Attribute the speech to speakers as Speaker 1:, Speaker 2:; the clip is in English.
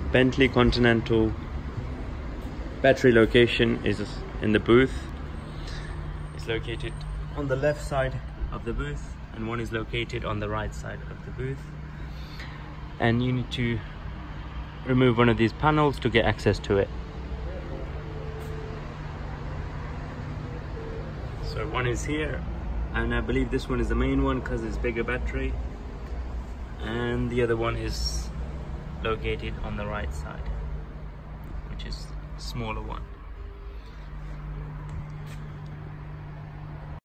Speaker 1: Bentley Continental battery location is in the booth. It's located on the left side of the booth, and one is located on the right side of the booth. And you need to remove one of these panels to get access to it. So one is here, and I believe this one is the main one because it's bigger battery, and the other one is located on the right side, which is smaller one.